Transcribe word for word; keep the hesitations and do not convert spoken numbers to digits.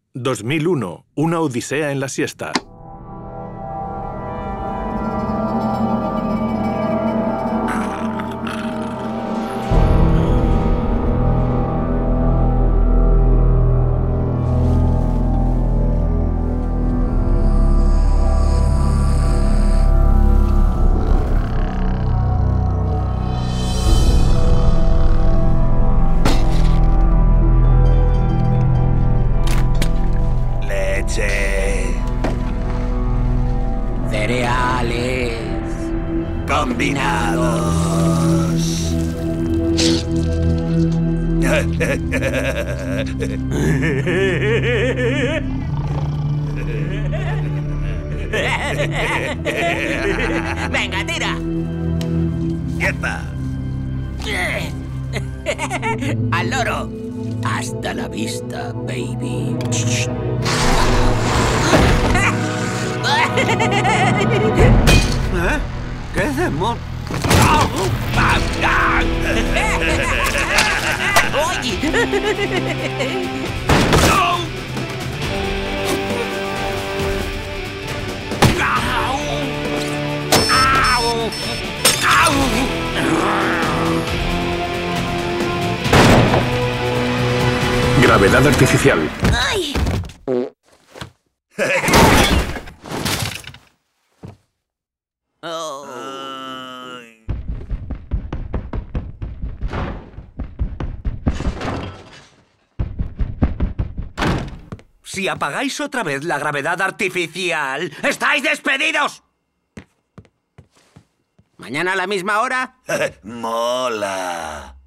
dos mil uno, una odisea en la siesta. Cereales combinados. Venga, tira. ¡Quieta! Al loro. Hasta la vista, baby. ¿Eh? ¿Qué hacemos? Gravedad artificial. ¡Ay! Oh. Si apagáis otra vez la gravedad artificial, ¡estáis despedidos! ¿Mañana a la misma hora? Mola.